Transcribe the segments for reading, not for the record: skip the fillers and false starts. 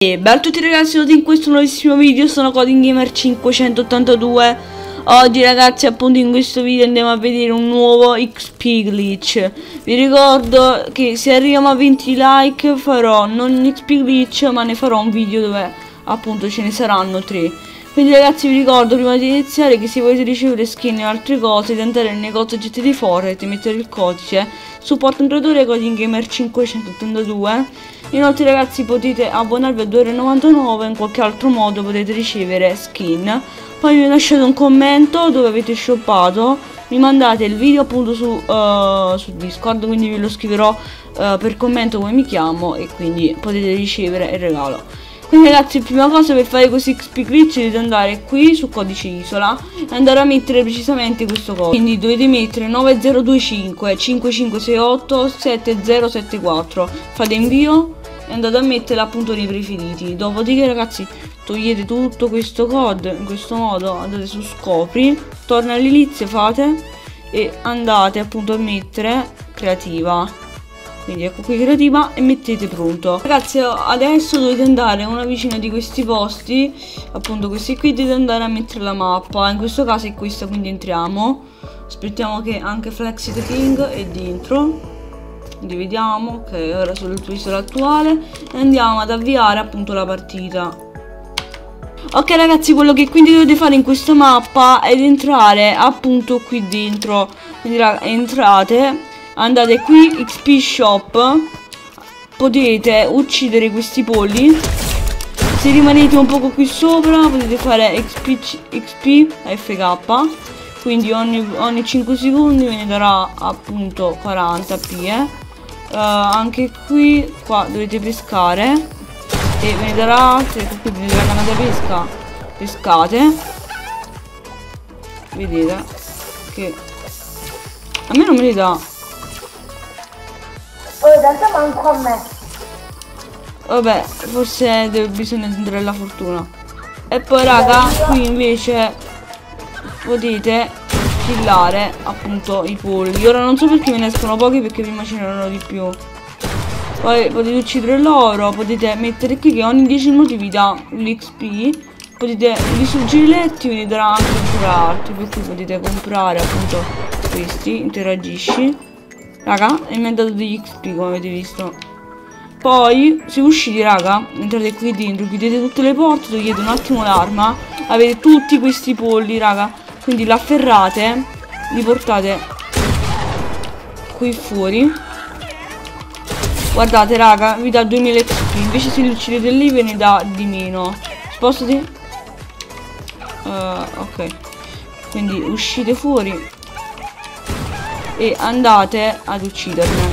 E bella a tutti ragazzi, in questo nuovissimo video sono Coding Gamer 582. Oggi ragazzi appunto in questo video andiamo a vedere un nuovo XP glitch. Vi ricordo che se arriviamo a 20 like farò non un XP glitch, ma ne farò un video dove appunto ce ne saranno 3. Quindi ragazzi vi ricordo prima di iniziare che se volete ricevere skin e altre cose di andare nel negozio GT di Fortnite e mettere il codice supporto introduttore Coding Gamer 582. Inoltre ragazzi potete abbonarvi a 2,99 €, in qualche altro modo potete ricevere skin. Poi mi lasciate un commento dove avete shoppato, mi mandate il video appunto su Discord, quindi ve lo scriverò per commento come mi chiamo e quindi potete ricevere il regalo. Quindi ragazzi, prima cosa per fare questi XP glitch dovete andare qui su codice isola e andare a mettere precisamente questo codice. Quindi dovete mettere 9025 5568 7074, fate invio e andate a mettere appunto nei preferiti. Dopodiché ragazzi togliete tutto questo code in questo modo, andate su scopri, torna all'inizio, fate e andate appunto a mettere creativa. Quindi ecco qui creativa e mettete pronto. Ragazzi adesso dovete andare a una vicina di questi posti, appunto questi qui, dovete andare a mettere la mappa. In questo caso è questa, quindi entriamo. Aspettiamo che anche Flexi the King è dentro. Quindi vediamo che ora sul tuo isola attuale e andiamo ad avviare appunto la partita. Ok ragazzi, quello che quindi dovete fare in questa mappa è entrare appunto qui dentro. Quindi entrate, andate qui XP shop, potete uccidere questi polli. Se rimanete un poco qui sopra potete fare XP FK, quindi ogni 5 secondi ve ne darà appunto 40 p. Anche qua dovete pescare e ve ne darà, se qui vedete la canna da pesca, pescate, vedete che a me non me li dà. Oh, tanto manco a me. Vabbè, forse bisogna tenere la fortuna. E poi raga, qui invece potete killare appunto i polli. Ora non so perché me ne escono pochi, perché prima ce n'erano di più. Poi potete uccidere loro, potete mettere qui che ogni 10 minuti vi dà l'XP. Potete distruggere i letti, ve ne darà anche ancora altri, per cui potete comprare appunto questi, interagisci. Raga, e mi ha dato degli XP come avete visto. Poi se uscite raga, entrate qui dentro, chiudete tutte le porte, togliete un attimo l'arma, avete tutti questi polli raga, quindi l'afferrate, li portate qui fuori. Guardate raga, vi dà 2000 XP, invece se li uccidete lì ve ne dà di meno. Spostati. Ok, quindi uscite fuori e andate ad ucciderne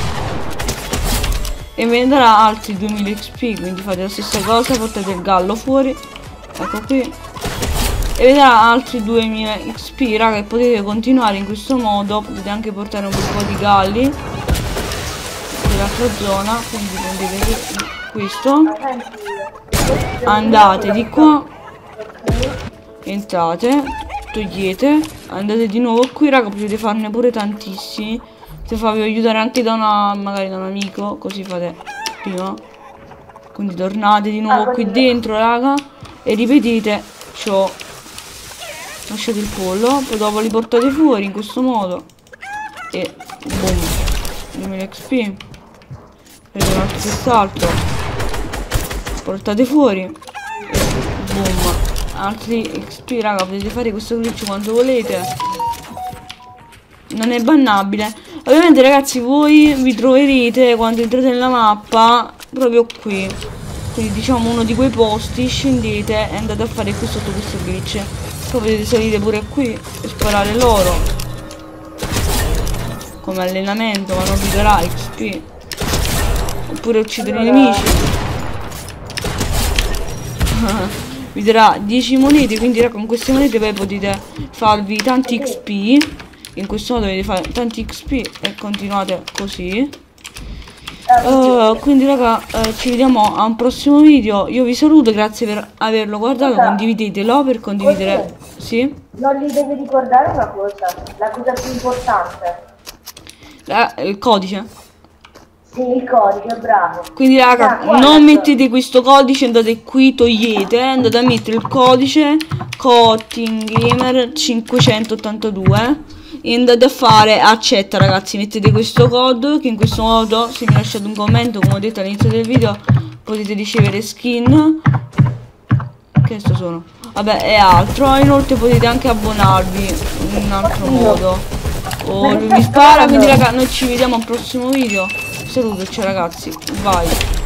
e ve ne darà altri 2000 XP, quindi fate la stessa cosa, portate il gallo fuori, ecco qui, e vi darà altri 2000 XP raga, e potete continuare in questo modo. Potete anche portare un po' di galli nell'altra zona, quindi prendete questo, andate di qua, entrate, togliete, andate di nuovo qui raga, potete farne pure tantissimi. Se farvi aiutare anche da magari da un amico, così fate prima. Quindi tornate di nuovo qui dentro raga e ripetete ciò. Lasciate il pollo, poi dopo li portate fuori in questo modo e boom, 2000 XP. Prendete un altro quest'altro, portate fuori e boom, altri XP raga. Potete fare questo glitch quando volete, non è bannabile. Ovviamente ragazzi voi vi troverete quando entrate nella mappa proprio qui, quindi diciamo uno di quei posti, scendete e andate a fare qui sotto questo glitch. Poi potete salire pure qui e sparare loro come allenamento, ma non vi darà XP. Oppure uccidere i nemici vi darà 10 monete, quindi raga, con queste monete poi potete farvi tanti XP. In questo modo dovete fare tanti XP e continuate così. Quindi raga, ci vediamo a un prossimo video. Io vi saluto, grazie per averlo guardato. Condividetelo per condividere. Sì? Non gli devi ricordare una cosa, la cosa più importante. Il codice. Sì, il codice, bravo. Quindi raga, guarda, non mettete questo codice, andate qui, togliete, andate a mettere il codice Cottingamer 582 e andate a fare accetta ragazzi, mettete questo codice che in questo modo se mi lasciate un commento come ho detto all'inizio del video potete ricevere skin. Che sto sono? Vabbè, e altro. Inoltre potete anche abbonarvi in un altro modo. Oh, lui mi spara, quindi raga, noi ci vediamo al prossimo video. Saluto, ciao ragazzi, vai.